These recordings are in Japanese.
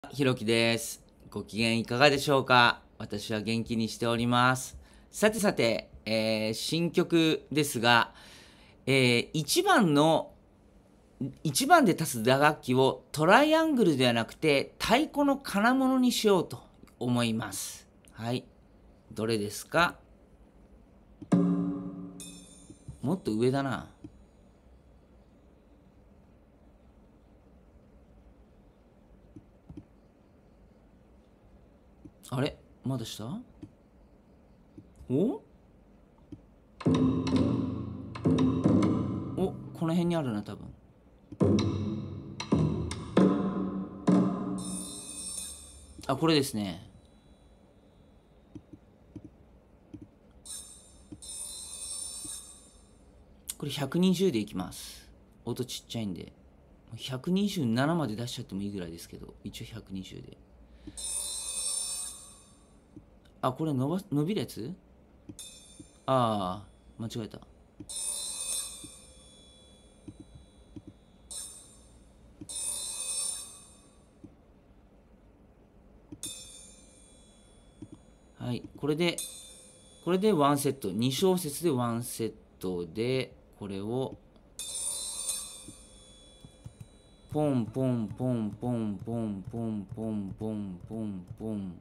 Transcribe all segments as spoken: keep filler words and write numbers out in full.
ひろきです。ご機嫌いかがでしょうか？私は元気にしております。さてさて、えー新曲ですが、えーいちばんの、いちばんで立つ打楽器をトライアングルではなくて太鼓の金物にしようと思います。はい。どれですか？もっと上だな。あれまだ下？おお、この辺にあるな、多分。あ、これですね。これひゃくにじゅうでいきます。音ちっちゃいんで。ひゃくにじゅうななまで出しちゃってもいいぐらいですけど、一応ひゃくにじゅうで。あ、これ伸ば伸びるやつ？ああ、間違えた。はい、これで、これでワンセット。に小節でワンセットで、これを、ポンポンポンポンポンポンポンポンポンポン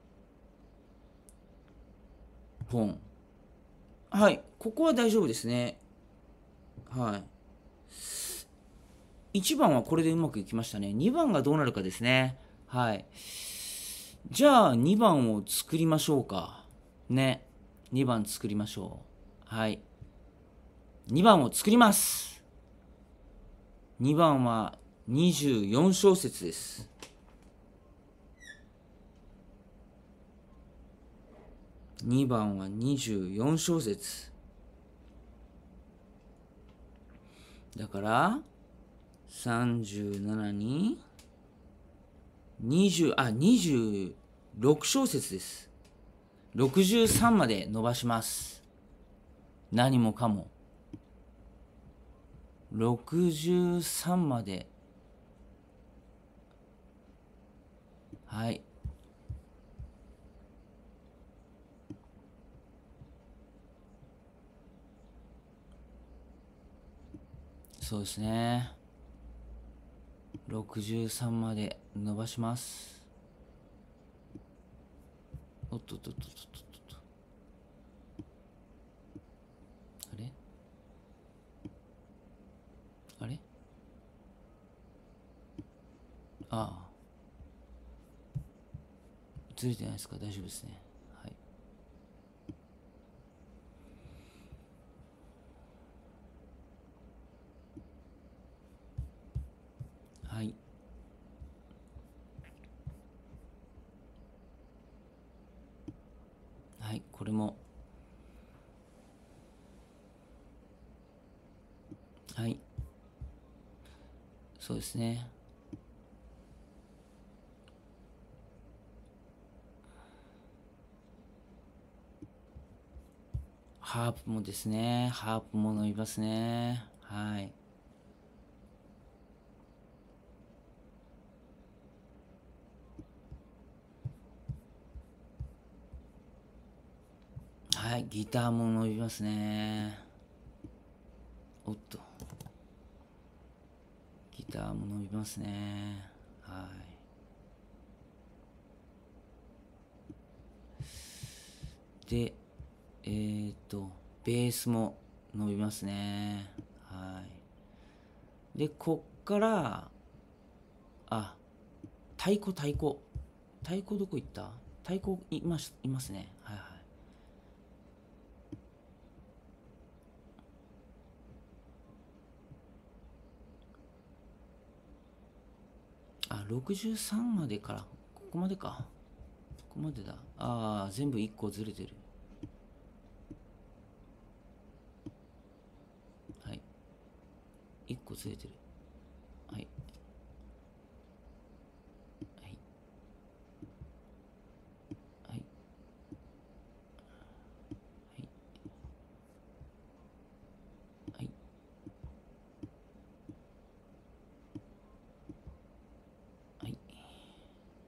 ポン。はい、ここは大丈夫ですね。はい。いちばんはこれでうまくいきましたね。にばんがどうなるかですね。はい。じゃあにばんを作りましょうか。ね。にばん作りましょう。はい。にばんを作ります。にばんはにじゅうよん小節です。にばんはにじゅうよん小節。だから、さんじゅうななに、にじゅう、あ、にじゅうろく小節です。ろくじゅうさんまで伸ばします。何もかも。ろくじゅうさんまで。はい。そうですね。ろくじゅうさんまで伸ばします。おっとっとっとっとっとっと。あれあれああ。ずれてないですか？大丈夫ですね。はい。はい。はい。これも。はい。そうですね。ハープもですね。ハープも伸びますね。はい。はい。ギターも伸びますね。おっと。ギターも伸びますね。はい。で、えーっと、ベースも伸びますね。はい。で、こっから、あ、太鼓太鼓。太鼓どこ行った？太鼓います、いますね。はいはい。あ、ろくじゅうさんまでから。ここまでか。ここまでだ。ああ、全部いっこずれてる。はい。いっこずれてる。はい。はい。はい。はい。はい。はい。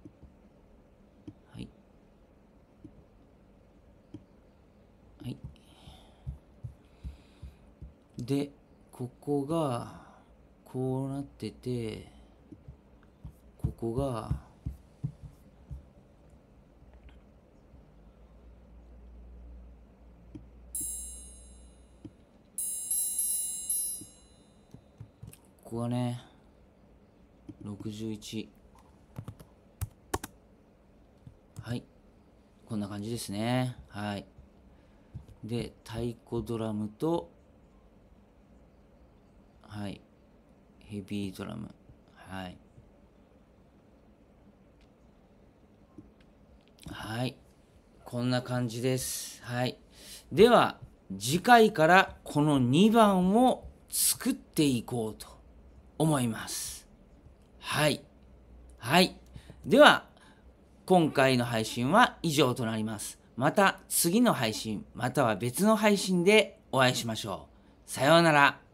でここがこうなってて、ここがここがねろくじゅういち、はいこんな感じですね。はい。で太鼓ドラムと、はいヘビードラム、はいはいこんな感じです。はい。では次回からこのにばんを作っていこうと思います。はいはいでは今回の配信は以上となります。また次の配信または別の配信でお会いしましょう。さようなら。